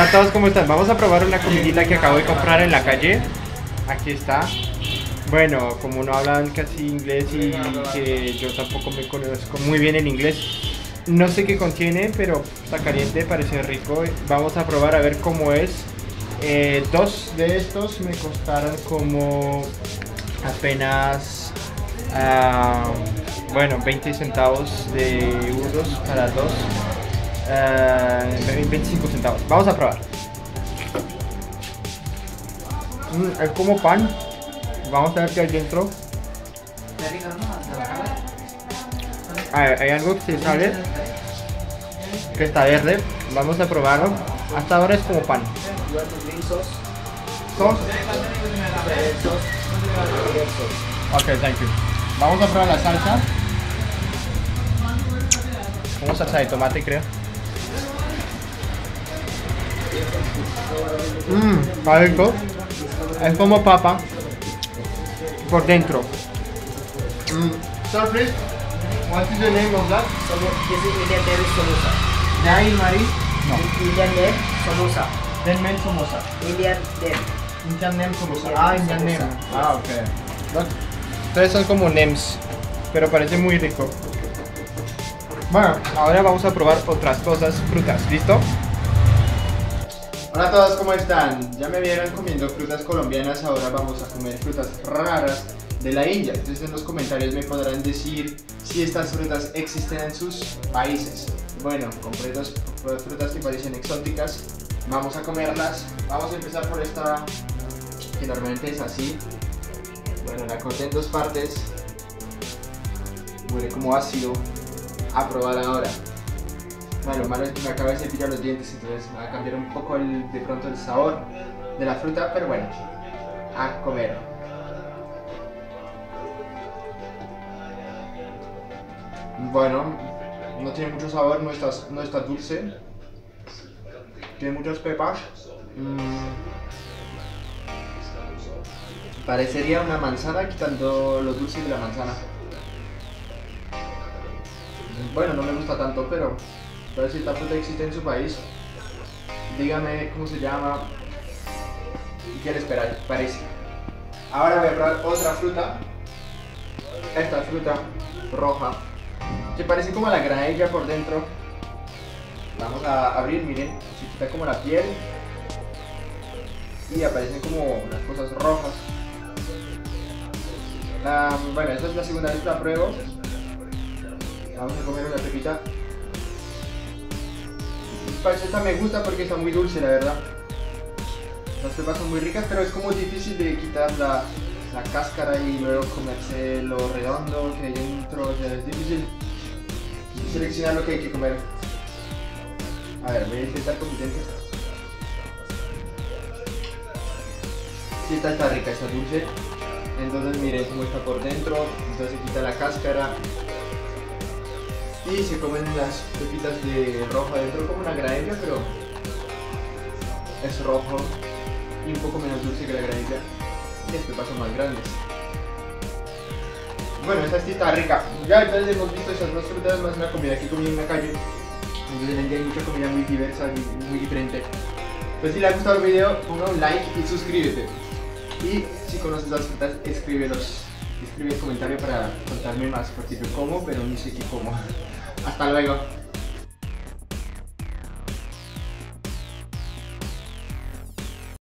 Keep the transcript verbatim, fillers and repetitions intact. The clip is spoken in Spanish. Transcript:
a todos, ¿cómo están? Vamos a probar una comidita que acabo de comprar en la calle. Aquí está. Bueno, como no hablan casi inglés y que yo tampoco me conozco muy bien en inglés, no sé qué contiene, pero está caliente, parece rico. Vamos a probar a ver cómo es. Eh, dos de estos me costaron como apenas, uh, bueno, veinte centavos de euros para dos. Uh, veinticinco centavos. Vamos a probar. Mm, es como pan. Vamos a ver qué hay dentro. A ver, hay algo que se sale, que está verde. Vamos a probarlo. Hasta ahora es como pan. ¿Sos? Ok, thank you. Vamos a probar la salsa. Como salsa de tomate, creo. Mmm, está rico. Es como papa por dentro. Mm. Sir, please, what is the name of that? This is Indian name is samosa. Nail Mari? No. Indian name samosa. Then name samosa. Indian name. Indian name samosa. Indian Ah, Indian samosa. name. Ah, ok. Look. Ustedes son como names, pero parece muy rico. Bueno, ahora vamos a probar otras cosas, frutas. ¿Listo? Hola a todos, ¿cómo están? Ya me vieron comiendo frutas colombianas, ahora vamos a comer frutas raras de la India. Entonces en los comentarios me podrán decir si estas frutas existen en sus países. Bueno, compré dos frutas que parecen exóticas, vamos a comerlas. Vamos a empezar por esta, que normalmente es así. Bueno, la corté en dos partes, huele como ácido. A probar ahora. Bueno, lo malo es que me acabo de cepillar los dientes, entonces va a cambiar un poco el, de pronto el sabor de la fruta, pero bueno, a comer. Bueno, no tiene mucho sabor, no está, no está dulce, tiene muchas pepas. Mm. Parecería una manzana quitando lo dulce de la manzana. Bueno, no me gusta tanto, pero a ver si esta fruta existe en su país. Dígame cómo se llama y qué les parece. Ahora voy a probar otra fruta. Esta fruta roja, que parece como la granadilla por dentro. Vamos a abrir, miren, se quita como la piel y aparecen como las cosas rojas. Um, bueno, esta es la segunda vez que la pruebo. Vamos a comer una pepita. Esta me gusta porque está muy dulce, la verdad. Las pepas son muy ricas, pero es como difícil de quitar la, la cáscara y luego comerse lo redondo que hay dentro. O sea, es difícil seleccionar lo que hay que comer. A ver, voy a intentar con mis dientes. Sí, esta está rica, está dulce. Entonces miren cómo está por dentro. Entonces se quita la cáscara y se comen las pepitas de rojo adentro como una granadilla, pero es rojo y un poco menos dulce que la granadilla, y las pepas son más grandes. Bueno, esta sí está rica. Ya entonces hemos visto esas dos frutas más una comida que comí en la calle. Entonces en el día hay mucha comida muy diversa y muy diferente. Pues si les ha gustado el video, ponga un like y suscríbete. Y si conoces las frutas, escríbelos. Escribe el comentario para contarme más, porque yo como, pero ni sé qué como. Hasta luego.